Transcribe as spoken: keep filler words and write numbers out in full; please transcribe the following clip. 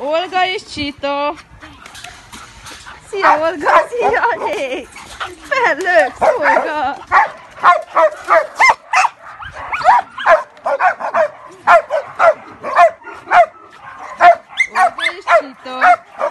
Olga és Csito. Szia Olga, szia Anék! Fellőksz, Olga! Olga és Csito.